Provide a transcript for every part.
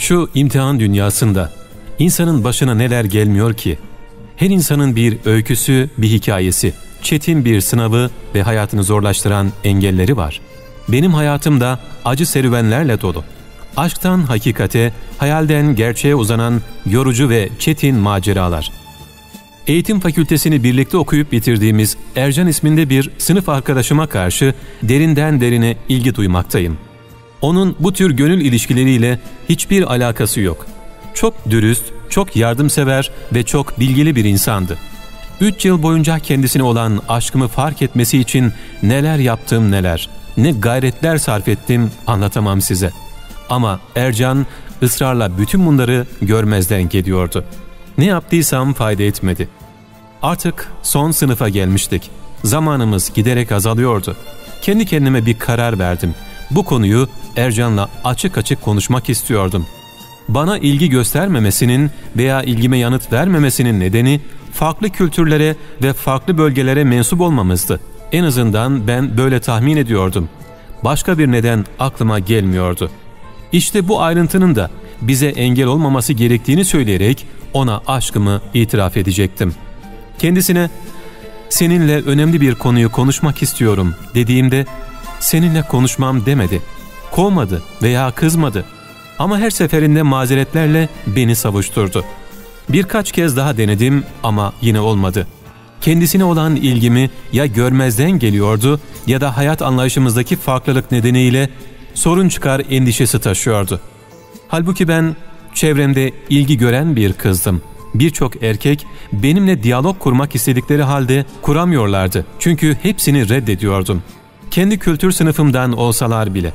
Şu imtihan dünyasında insanın başına neler gelmiyor ki? Her insanın bir öyküsü, bir hikayesi, çetin bir sınavı ve hayatını zorlaştıran engelleri var. Benim hayatım da acı serüvenlerle dolu. Aşktan hakikate, hayalden gerçeğe uzanan yorucu ve çetin maceralar. Eğitim fakültesini birlikte okuyup bitirdiğimiz Ercan isminde bir sınıf arkadaşıma karşı derinden derine ilgi duymaktayım. Onun bu tür gönül ilişkileriyle hiçbir alakası yok. Çok dürüst, çok yardımsever ve çok bilgili bir insandı. 3 yıl boyunca kendisine olan aşkımı fark etmesi için neler yaptım neler, ne gayretler sarf ettim anlatamam size. Ama Ercan ısrarla bütün bunları görmezden geliyordu. Ne yaptıysam fayda etmedi. Artık son sınıfa gelmiştik. Zamanımız giderek azalıyordu. Kendi kendime bir karar verdim. Bu konuyu Ercan'la açık açık konuşmak istiyordum. Bana ilgi göstermemesinin veya ilgime yanıt vermemesinin nedeni farklı kültürlere ve farklı bölgelere mensup olmamızdı. En azından ben böyle tahmin ediyordum. Başka bir neden aklıma gelmiyordu. İşte bu ayrıntının da bize engel olmaması gerektiğini söyleyerek ona aşkımı itiraf edecektim. Kendisine "Seninle önemli bir konuyu konuşmak istiyorum" dediğimde "Seninle konuşmam" demedi. Kovmadı veya kızmadı. Ama her seferinde mazeretlerle beni savuşturdu. Birkaç kez daha denedim ama yine olmadı. Kendisine olan ilgimi ya görmezden geliyordu ya da hayat anlayışımızdaki farklılık nedeniyle sorun çıkar endişesi taşıyordu. Halbuki ben çevremde ilgi gören bir kızdım. Birçok erkek benimle diyalog kurmak istedikleri halde kuramıyorlardı. Çünkü hepsini reddediyordum. Kendi kültür sınıfımdan olsalar bile.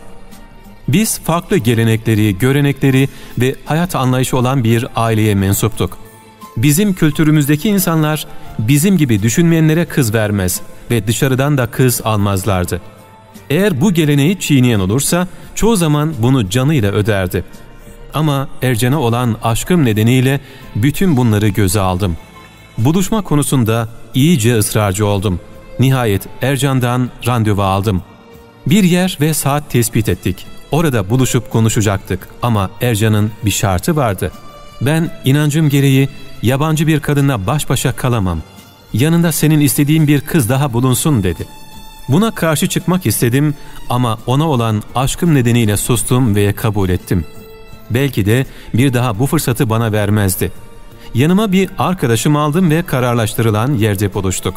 Biz farklı gelenekleri, görenekleri ve hayat anlayışı olan bir aileye mensuptuk. Bizim kültürümüzdeki insanlar bizim gibi düşünmeyenlere kız vermez ve dışarıdan da kız almazlardı. Eğer bu geleneği çiğneyen olursa çoğu zaman bunu canıyla öderdi. Ama Ercan'a olan aşkım nedeniyle bütün bunları göze aldım. Buluşma konusunda iyice ısrarcı oldum. Nihayet Ercan'dan randevu aldım. Bir yer ve saat tespit ettik. Orada buluşup konuşacaktık ama Ercan'ın bir şartı vardı. Ben inancım gereği yabancı bir kadınla baş başa kalamam. Yanında senin istediğin bir kız daha bulunsun dedi. Buna karşı çıkmak istedim ama ona olan aşkım nedeniyle sustum ve kabul ettim. Belki de bir daha bu fırsatı bana vermezdi. Yanıma bir arkadaşım aldım ve kararlaştırılan yerde buluştuk.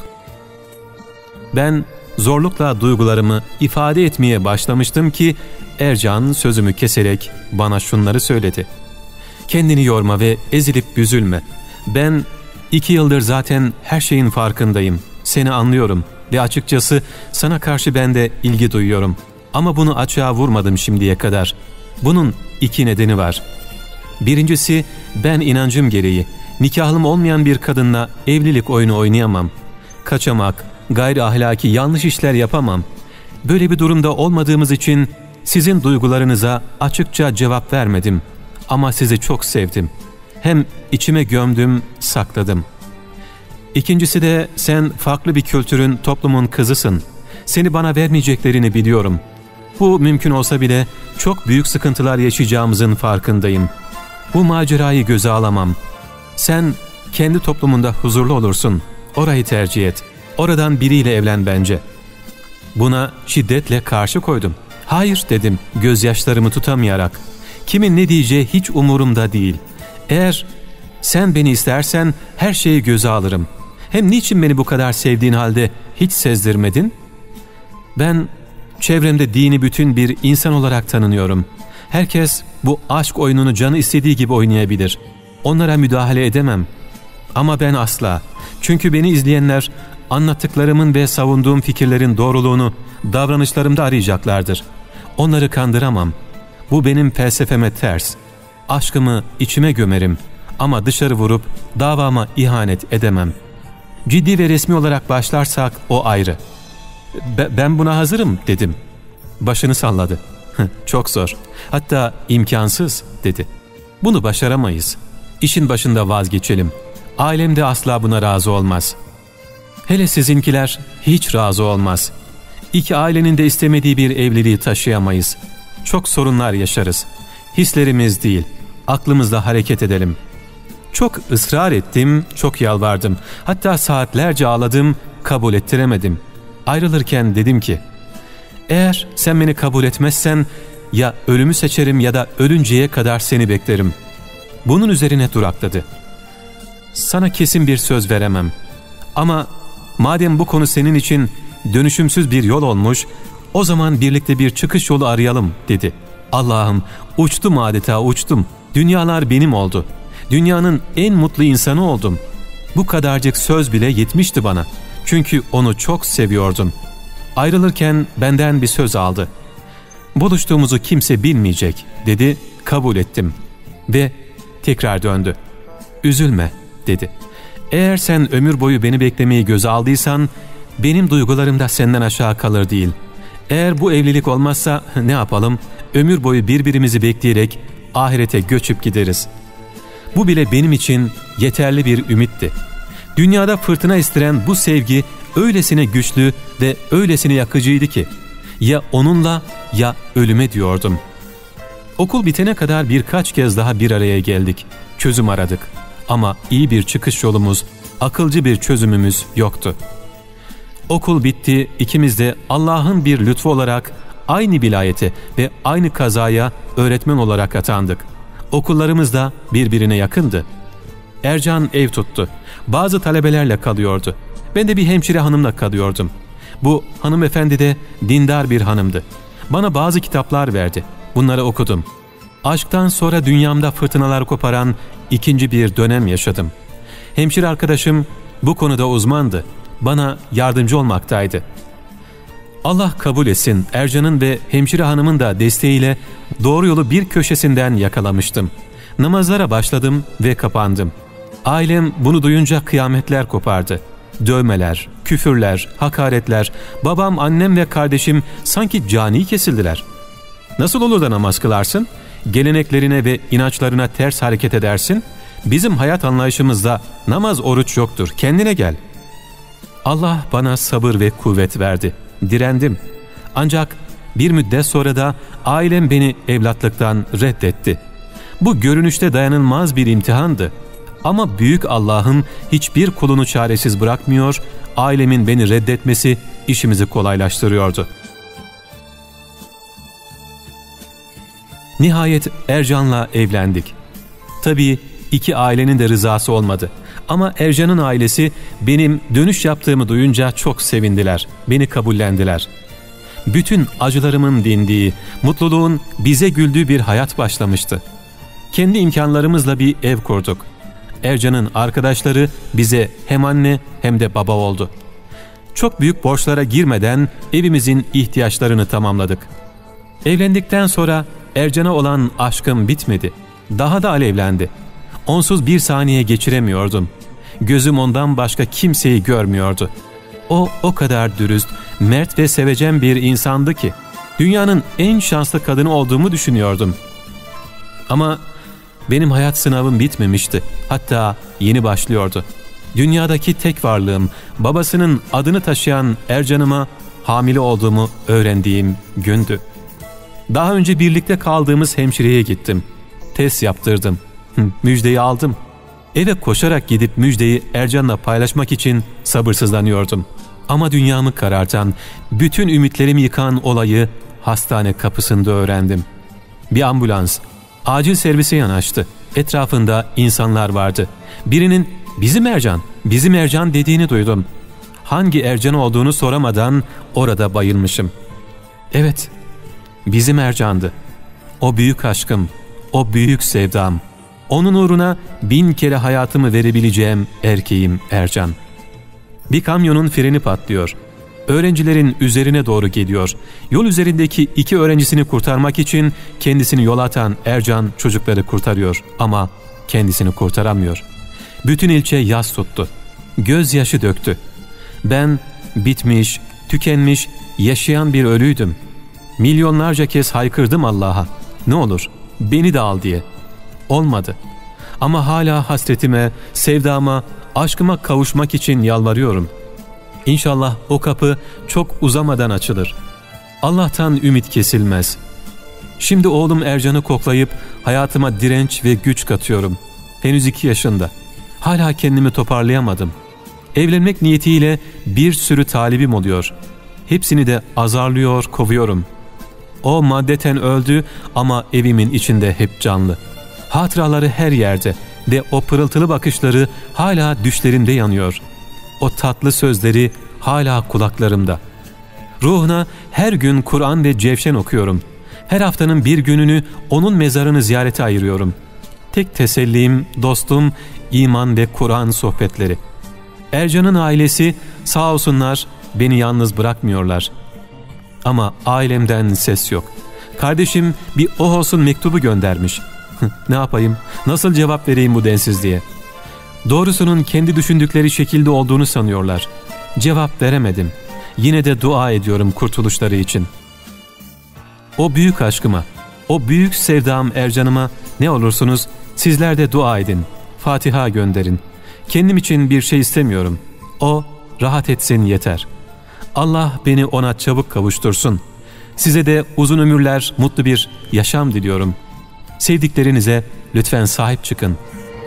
Ben zorlukla duygularımı ifade etmeye başlamıştım ki Ercan sözümü keserek bana şunları söyledi. "Kendini yorma ve ezilip büzülme. Ben 2 yıldır zaten her şeyin farkındayım. Seni anlıyorum ve açıkçası sana karşı ben de ilgi duyuyorum. Ama bunu açığa vurmadım şimdiye kadar. Bunun 2 nedeni var. Birincisi, ben inancım gereği nikahlım olmayan bir kadınla evlilik oyunu oynayamam. Kaçamak, gayri ahlaki yanlış işler yapamam. Böyle bir durumda olmadığımız için sizin duygularınıza açıkça cevap vermedim. Ama sizi çok sevdim. Hem içime gömdüm, sakladım. İkincisi de sen farklı bir kültürün, toplumun kızısın. Seni bana vermeyeceklerini biliyorum. Bu mümkün olsa bile çok büyük sıkıntılar yaşayacağımızın farkındayım. Bu macerayı göze alamam. Sen kendi toplumunda huzurlu olursun. Orayı tercih et. Oradan biriyle evlen bence." Buna şiddetle karşı koydum. "Hayır" dedim gözyaşlarımı tutamayarak. "Kimin ne diyeceği hiç umurumda değil. Eğer sen beni istersen her şeyi göze alırım. Hem niçin beni bu kadar sevdiğin halde hiç sezdirmedin? Ben çevremde dini bütün bir insan olarak tanınıyorum. Herkes bu aşk oyununu canı istediği gibi oynayabilir. Onlara müdahale edemem. Ama ben asla. Çünkü beni izleyenler anlattıklarımın ve savunduğum fikirlerin doğruluğunu davranışlarımda arayacaklardır. Onları kandıramam. Bu benim felsefeme ters. Aşkımı içime gömerim ama dışarı vurup davama ihanet edemem. Ciddi ve resmi olarak başlarsak o ayrı." Ben buna hazırım" dedim. Başını salladı. "Çok zor. Hatta imkansız" dedi. "Bunu başaramayız. İşin başında vazgeçelim. Ailem de asla buna razı olmaz. Hele sizinkiler hiç razı olmaz. 2 ailenin de istemediği bir evliliği taşıyamayız. Çok sorunlar yaşarız. Hislerimiz değil, aklımızla hareket edelim. Çok ısrar ettim, çok yalvardım. Hatta saatlerce ağladım, kabul ettiremedim. Ayrılırken dedim ki, eğer sen beni kabul etmezsen ya ölümü seçerim ya da ölünceye kadar seni beklerim. Bunun üzerine durakladı. Sana kesin bir söz veremem. Ama madem bu konu senin için dönüşümsüz bir yol olmuş, o zaman birlikte bir çıkış yolu arayalım dedi. Allah'ım, uçtum adeta, uçtum. Dünyalar benim oldu. Dünyanın en mutlu insanı oldum. Bu kadarcık söz bile yetmişti bana. Çünkü onu çok seviyordum. Ayrılırken benden bir söz aldı. Buluştuğumuzu kimse bilmeyecek dedi, kabul ettim. Ve tekrar döndü. Üzülme dedi. Eğer sen ömür boyu beni beklemeyi göze aldıysan, benim duygularım da senden aşağı kalır değil. Eğer bu evlilik olmazsa ne yapalım? Ömür boyu birbirimizi bekleyerek ahirete göçüp gideriz. Bu bile benim için yeterli bir ümitti. Dünyada fırtına estiren bu sevgi öylesine güçlü ve öylesine yakıcıydı ki, ya onunla ya ölüme diyordum. Okul bitene kadar birkaç kez daha bir araya geldik. Çözüm aradık. Ama iyi bir çıkış yolumuz, akılcı bir çözümümüz yoktu. Okul bitti, ikimiz de Allah'ın bir lütfu olarak aynı vilayete ve aynı kazaya öğretmen olarak atandık. Okullarımız da birbirine yakındı. Ercan ev tuttu. Bazı talebelerle kalıyordu. Ben de bir hemşire hanımla kalıyordum. Bu hanımefendi de dindar bir hanımdı. Bana bazı kitaplar verdi. Bunları okudum. Aşktan sonra dünyamda fırtınalar koparan ikinci bir dönem yaşadım. Hemşire arkadaşım bu konuda uzmandı. Bana yardımcı olmaktaydı. Allah kabul etsin, Ercan'ın ve hemşire hanımın da desteğiyle doğru yolu bir köşesinden yakalamıştım. Namazlara başladım ve kapandım. Ailem bunu duyunca kıyametler kopardı. Dövmeler, küfürler, hakaretler, babam, annem ve kardeşim sanki cani kesildiler. Nasıl olur da namaz kılarsın? Geleneklerine ve inançlarına ters hareket edersin? Bizim hayat anlayışımızda namaz, oruç yoktur. Kendine gel. Allah bana sabır ve kuvvet verdi. Direndim. Ancak bir müddet sonra da ailem beni evlatlıktan reddetti. Bu görünüşte dayanılmaz bir imtihandı. Ama büyük Allah'ın hiçbir kulunu çaresiz bırakmıyor, ailemin beni reddetmesi işimizi kolaylaştırıyordu. Nihayet Ercan'la evlendik. Tabii iki ailenin de rızası olmadı. Ama Ercan'ın ailesi benim dönüş yaptığımı duyunca çok sevindiler, beni kabullendiler. Bütün acılarımın dindiği, mutluluğun bize güldüğü bir hayat başlamıştı. Kendi imkanlarımızla bir ev kurduk. Ercan'ın arkadaşları bize hem anne hem de baba oldu. Çok büyük borçlara girmeden evimizin ihtiyaçlarını tamamladık. Evlendikten sonra Ercan'a olan aşkım bitmedi. Daha da alevlendi. Onsuz bir saniye geçiremiyordum. Gözüm ondan başka kimseyi görmüyordu. O kadar dürüst, mert ve sevecen bir insandı ki dünyanın en şanslı kadını olduğumu düşünüyordum. Ama benim hayat sınavım bitmemişti. Hatta yeni başlıyordu. Dünyadaki tek varlığım, babasının adını taşıyan Ercan'ıma hamile olduğumu öğrendiğim gündü. Daha önce birlikte kaldığımız hemşireye gittim. Test yaptırdım. Müjdeyi aldım. Eve koşarak gidip müjdeyi Ercan'la paylaşmak için sabırsızlanıyordum. Ama dünyamı karartan, bütün ümitlerimi yıkan olayı hastane kapısında öğrendim. Bir ambulans acil servise yanaştı. Etrafında insanlar vardı. Birinin bizim Ercan dediğini duydum. Hangi Ercan olduğunu soramadan orada bayılmışım. Evet, bizim Ercan'dı. O büyük aşkım, o büyük sevdam. Onun uğruna 1000 kere hayatımı verebileceğim erkeğim Ercan. Bir kamyonun freni patlıyor. Öğrencilerin üzerine doğru geliyor. Yol üzerindeki 2 öğrencisini kurtarmak için kendisini yola atan Ercan çocukları kurtarıyor ama kendisini kurtaramıyor. Bütün ilçe yas tuttu. Gözyaşı döktü. Ben bitmiş, tükenmiş, yaşayan bir ölüydüm. Milyonlarca kez haykırdım Allah'a. Ne olur beni de al diye. Olmadı. Ama hala hasretime, sevdama, aşkıma kavuşmak için yalvarıyorum. İnşallah o kapı çok uzamadan açılır. Allah'tan ümit kesilmez. Şimdi oğlum Ercan'ı koklayıp hayatıma direnç ve güç katıyorum. Henüz 2 yaşında. Hala kendimi toparlayamadım. Evlenmek niyetiyle bir sürü talibim oluyor. Hepsini de azarlıyor, kovuyorum. O maddeten öldü ama evimin içinde hep canlı. Hatıraları her yerde ve o pırıltılı bakışları hala düşlerimde yanıyor. O tatlı sözleri hala kulaklarımda. Ruhuna her gün Kur'an ve Cevşen okuyorum. Her haftanın bir gününü onun mezarını ziyarete ayırıyorum. Tek tesellim, dostum, iman ve Kur'an sohbetleri. Ercan'ın ailesi sağ olsunlar beni yalnız bırakmıyorlar. Ama ailemden ses yok. Kardeşim bir oh olsun mektubu göndermiş. Ne yapayım? Nasıl cevap vereyim bu densizliğe? Doğrusunun kendi düşündükleri şekilde olduğunu sanıyorlar. Cevap veremedim. Yine de dua ediyorum kurtuluşları için. O büyük aşkıma, o büyük sevdam Ercan'ıma ne olursunuz sizler de dua edin. Fatiha gönderin. Kendim için bir şey istemiyorum. O rahat etsin yeter. Allah beni ona çabuk kavuştursun. Size de uzun ömürler, mutlu bir yaşam diliyorum. Sevdiklerinize lütfen sahip çıkın.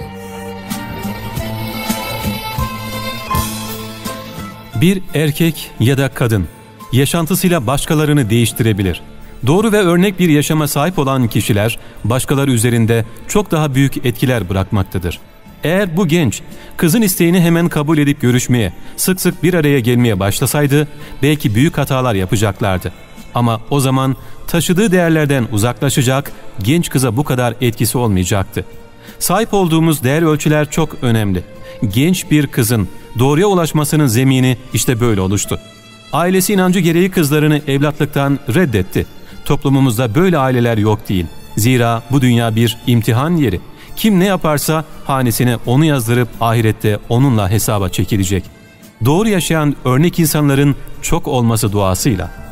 Bir erkek ya da kadın yaşantısıyla başkalarını değiştirebilir. Doğru ve örnek bir yaşama sahip olan kişiler başkaları üzerinde çok daha büyük etkiler bırakmaktadır. Eğer bu genç kızın isteğini hemen kabul edip görüşmeye, sık sık bir araya gelmeye başlasaydı belki büyük hatalar yapacaklardı. Ama o zaman taşıdığı değerlerden uzaklaşacak, genç kıza bu kadar etkisi olmayacaktı. Sahip olduğumuz değer ölçüler çok önemli. Genç bir kızın doğruya ulaşmasının zemini işte böyle oluştu. Ailesi inancı gereği kızlarını evlatlıktan reddetti. Toplumumuzda böyle aileler yok değil. Zira bu dünya bir imtihan yeri. Kim ne yaparsa hanesine onu yazdırıp ahirette onunla hesaba çekilecek. Doğru yaşayan örnek insanların çok olması duasıyla.